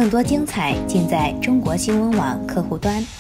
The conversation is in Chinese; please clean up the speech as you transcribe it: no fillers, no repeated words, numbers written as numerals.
更多精彩尽在中国新闻网客户端。